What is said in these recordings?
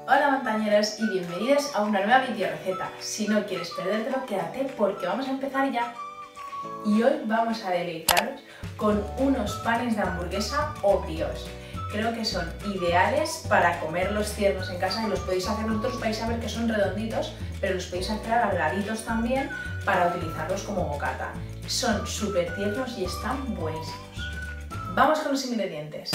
Hola montañeros y bienvenidos a una nueva video receta. Si no quieres perdértelo, quédate porque vamos a empezar ya. Y hoy vamos a deleitaros con unos panes de hamburguesa o brioches. Creo que son ideales para comerlos tiernos en casa y los podéis hacer vosotros, vais a ver que son redonditos, pero los podéis hacer alargaditos también para utilizarlos como bocata. Son súper tiernos y están buenísimos. Vamos con los ingredientes.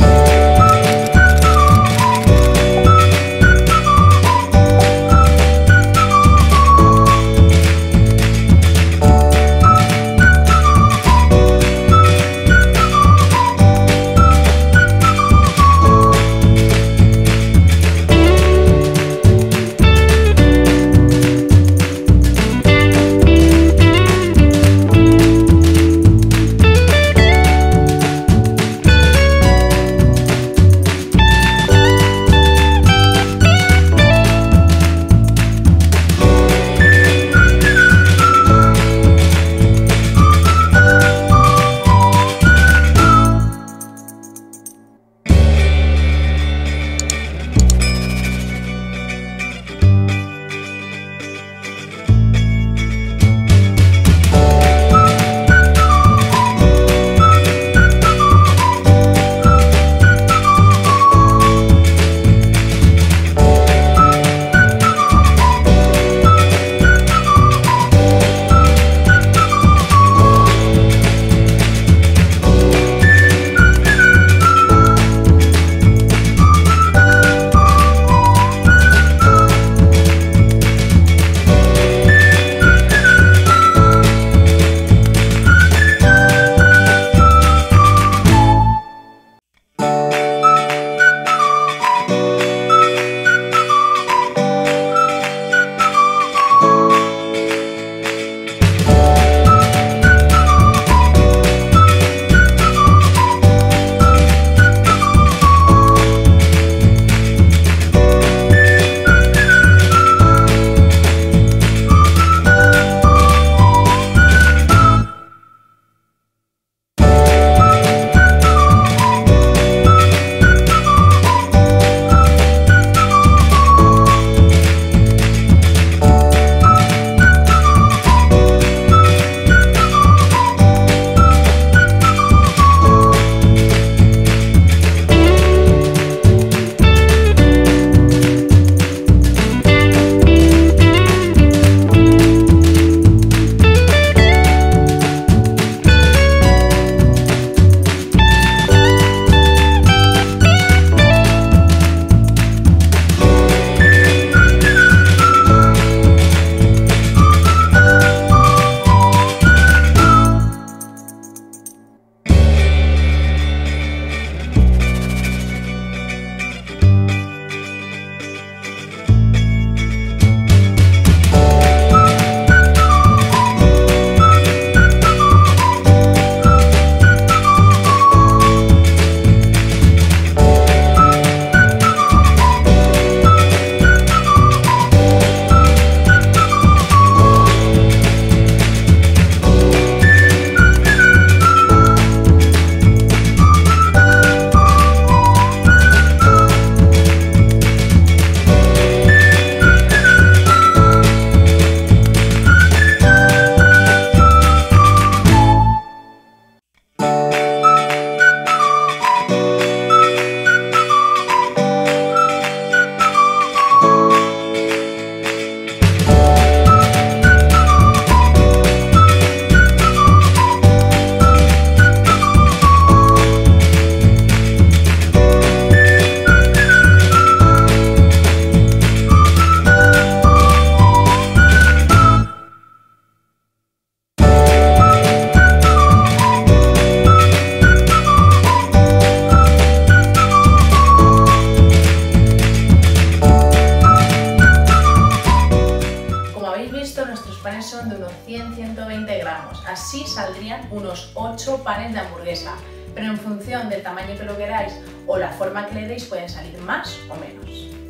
Nuestros panes son de unos 100-120 gramos, así saldrían unos 8 panes de hamburguesa, pero en función del tamaño que lo queráis o la forma que le deis pueden salir más o menos.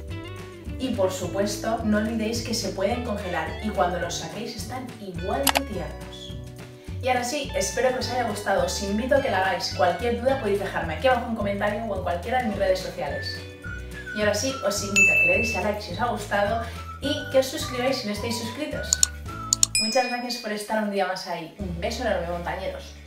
Y por supuesto no olvidéis que se pueden congelar y cuando los saquéis están igual de tiernos. Y ahora sí, espero que os haya gustado, os invito a que lo hagáis, cualquier duda podéis dejarme aquí abajo en un comentario o en cualquiera de mis redes sociales. Y ahora sí, os invito a que le deis a like si os ha gustado y que os suscribáis si no estáis suscritos. Muchas gracias por estar un día más ahí. Un beso enorme, montañeros.